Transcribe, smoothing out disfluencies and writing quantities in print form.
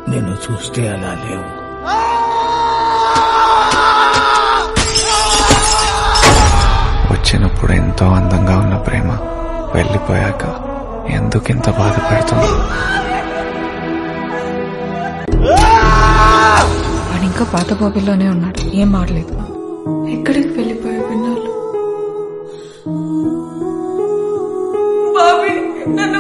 నేను చూస్తే అలా లేవు. వచ్చినప్పుడు ఎంతో అందంగా ఉన్న ప్రేమ వెళ్ళిపోయాక ఎందుకింత బాధ పెడుతుంది? వాడు ఇంకా పాత బాబీలోనే ఉన్నాడు, ఏం మారలేదు. ఎక్కడికి వెళ్ళిపోయా విన్నాళ్ళు? బాబీ నన్ను